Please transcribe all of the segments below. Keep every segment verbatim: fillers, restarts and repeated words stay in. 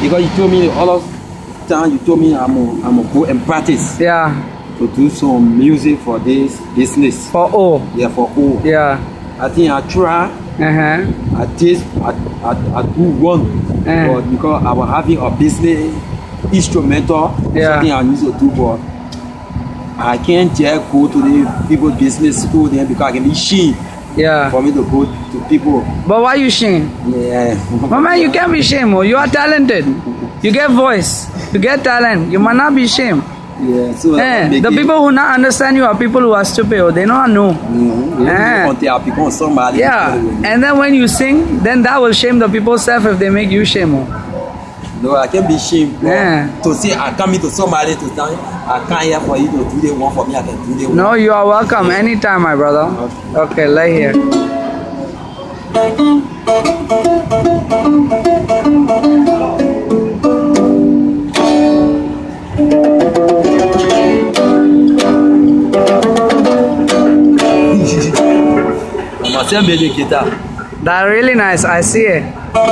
Because you told me all of the time, you told me I'm gonna I'm go and practice. Yeah. To do some music for this business. For O. Yeah, for O. Yeah. I think I try. Uh-huh. I taste, I, I, I do one. Uh. But because I was having a business instrumental, yeah. something I used to do, but I can't just go to the people's business school there because I can be shy. Yeah. For me to go to people. But why you shame? Yeah. But man, you can't be shame. Oh. You are talented. You get voice. You get talent. You might not be shame. Yeah. So eh, the it. people who not understand you are people who are stupid. Oh. They don't know. Mm-hmm. eh. somebody. Yeah. And then when you sing, then that will shame the people self if they make you shame. Oh. No, I can't be ashamed. Yeah. To say I come into somebody to tell I can't here for you to do the one for me, I can do the one. No, you are welcome anytime, my brother. Okay, okay, lay here. That's really nice, I see it.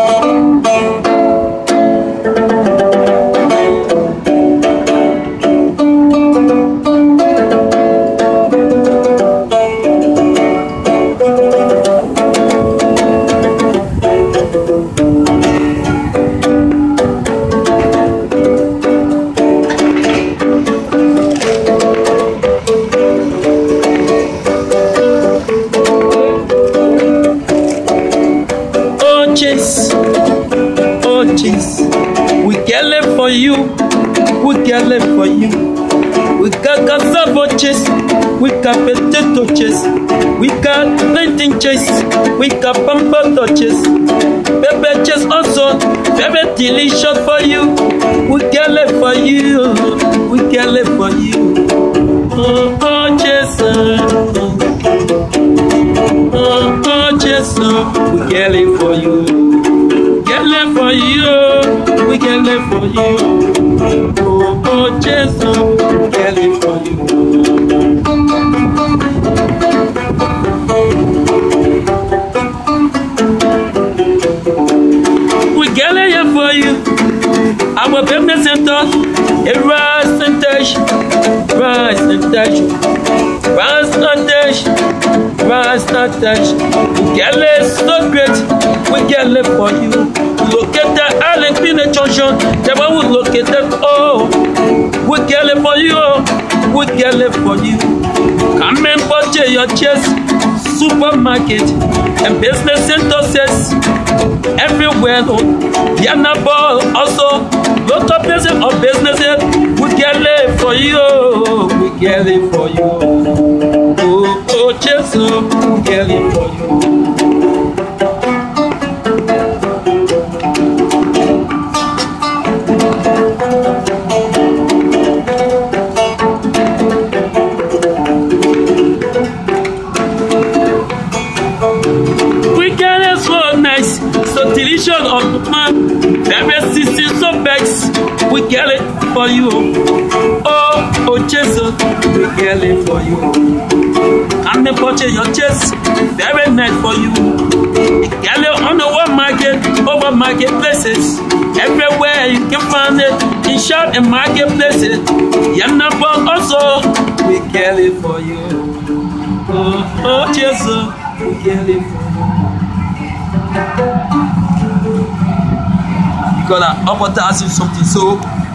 Oh jeez, we get left for you, we get left for you. We got cassava chase, we got potato chase, we got plantain chase, we got pampa chase, pepper chase also, very delicious for you. We get left for you, we get left for you. Oh oh chase, oh oh chase, we get left for you. Get left for you, we get left for you. Oh, oh, Jesus, we get left for you. We get left for you. Our business center, a rise and dash, rise and dash, rise and dash, rise and dash. We get left so great. We get left for you. Locate the island in the junction. The one we locate them. Oh, we get left for you. We get left for you. Come and purchase your chest. Supermarket and business centers everywhere. Yana ball also. Local places of businesses. We get left for you. We get left for you. Oh, oh, Jesus. We get left for you. Delicious of man, very sixty so bags, we get it for you. Oh, oh, Jesus, we get it for you. Come and purchase your chest, very nice for you. Get it on the world market, over marketplaces, everywhere you can find it, in shop and marketplaces. Yanapa also, we get it for you. Oh, oh, Jesus, we get it for you. Because I offer to ask you something, so